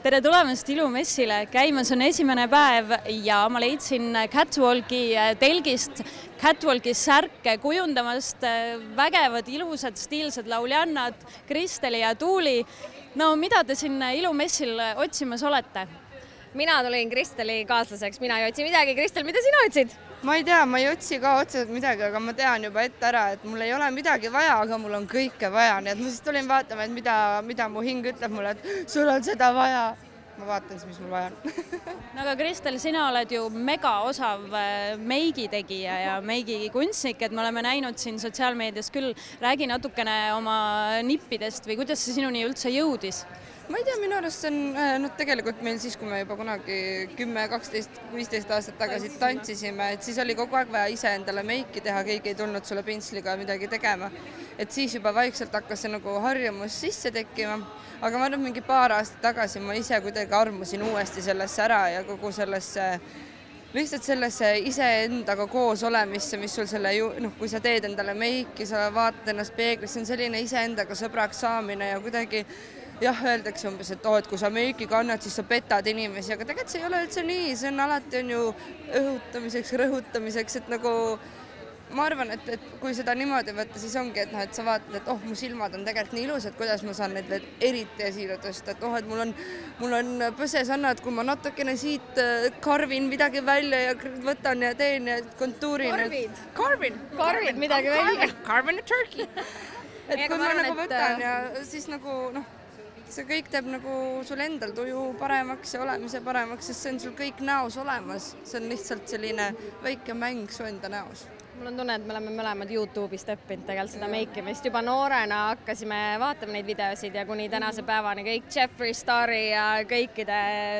Tere tulemast ilumessile! Käimas on esimene päev ja ma leidsin Catwalki telgist Catwalki särke kujundamast vägevad, ilusad, stiilsad lauljannad Kristeli ja Tuuli. No mida te siin ilumessil otsimas olete? Mina tulin Kristeli kaaslaseks, mina ei otsi midagi. Kristel, mida sina otsid? Ma ei tea, ma ei otsi ka otseselt midagi, aga ma tean juba ette ära, et mul ei ole midagi vaja, aga mul on kõike vaja. Nii et ma siis tulin vaatama, et mida mu hing ütleb mulle, et sul on seda vaja. Ma vaatan siis, mis mul vaja on. No aga Kristel, sina oled ju mega osav meigitegija ja meigikunstnik, et me oleme näinud siin sotsiaalmeedias küll. Räägi natukene oma nippidest või kuidas see sinuni üldse jõudis? Ma ei tea, minu arust see on tegelikult meil siis, kui me juba kunagi 10, 12, 15 aastat tagasi tantsisime, et siis oli kogu aeg vaja ise endale meiki teha, keegi ei tulnud sulle pintsliga midagi tegema. Et siis juba vaikselt hakkas see nagu harjumus sisse tekkima, aga ma arvan, mingi paar aastat tagasi ma ise kuidagi armusin uuesti sellesse ära ja kogu sellesse lihtsalt sellesse iseendaga koos olemisse, mis sul selle, kui sa teed endale meiki, sa vaatad ennast peeglis, see on selline iseendaga sõbraks saamine ja kuidagi jah, öeldakse umbes, et kui sa meiki kannad, siis sa petad inimesi, aga tegelikult see ei ole üldse nii, see on alati on ju õhutamiseks, rõhutamiseks, et nagu ma arvan, et kui seda niimoodi võtta, siis ongi, et sa vaatad, et mu silmad on tegelikult nii ilusad, kuidas ma saan neid veel eriti esile tõsta, et et mul on põsesannad, kui ma natukene siit karvin midagi välja ja võtan ja teen ja kontuurin. Karvid midagi välja. Carvin a turkey. Et kui ma nagu võtan ja siis nagu see kõik teeb nagu sul endal tuju paremaks ja olemise paremaks, sest see on sul kõik näos olemas. See on lihtsalt selline väike mäng su enda näos. Mul on tunne, et me oleme mõlemad YouTube'ist õppinud tegelikult seda meikimist. Juba noorena hakkasime vaatama neid videosid ja kuni tänase päevani kõik Jeffree Star'i ja kõikide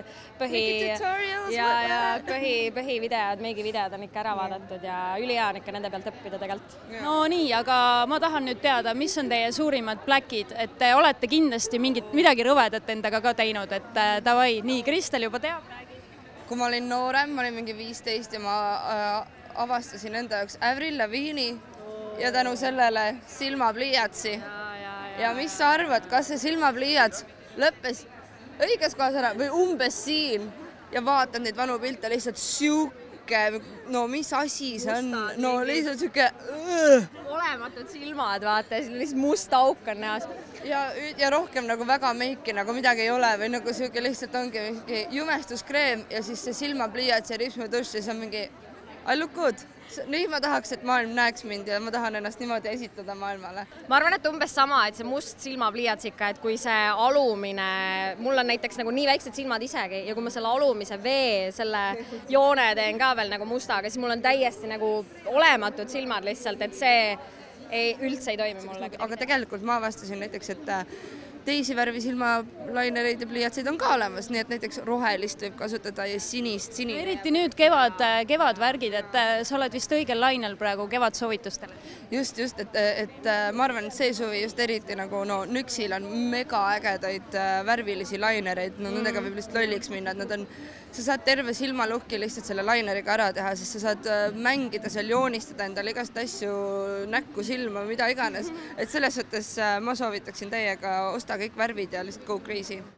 põhivideod, meigivideod on ikka ära vaadatud ja ülihea on ikka nende pealt õppida tegelikult. No nii, aga ma tahan nüüd teada, mis on teie suurimad pläkid, et te olete kindlasti midagi rõvedat endaga ka teinud, et davai, nii, Kristel juba teab, räägi. Kui ma olin noorem, ma olin mingi 15 ja ma avastasin enda jaoks Avril Lavigne'i ja tänu sellele silmapliiatsi. Ja mis sa arvad, kas see silmapliiats lõppes õiges kohas ära või umbes siin ja vaatad neid vanu pilte lihtsalt siuke, no mis asi see on, no lihtsalt siuke olematud silmad, vaata, lihtsalt must auk on näos. Ja rohkem nagu väga meiki nagu midagi ei ole või nagu siuke lihtsalt ongi mingi jumestuskreem ja siis see silmapliiats ja ripsmetuss ja see on mingi I look good. Nüüd ma tahaks, et maailm näeks mind ja ma tahan ennast niimoodi esitada maailmale. Ma arvan, et umbes sama, et see must silmapliiatsika, et kui see alumine, mul on näiteks nagu nii väiksed silmad isegi ja kui ma selle alumise vee, selle joone teen ka veel nagu mustaga, siis mul on täiesti nagu olematud silmad lihtsalt, et see üldse ei toimi mulle. Aga tegelikult ma avastasin näiteks, et teisi värvi silmalainereid ja pliiatseid on ka olemas, nii et näiteks rohelist võib kasutada ja sinist. Eriti nüüd kevadvärgid, et sa oled vist õigel lainel praegu kevadsoovitustele. Just, et ma arvan, et see suvi just eriti nagu Nüksil on mega ägedaid värvilisi lainereid, nendega võib lihtsalt lolliks minna, et sa saad terve silmalukki lihtsalt selle laineriga ära teha, sest sa saad mängida seal, joonistada endale igast asju, näkku, silma, mida iganes. Et selles suhtes ma soovitaksin täiega osta kõik värvid ja lihtsalt go crazy.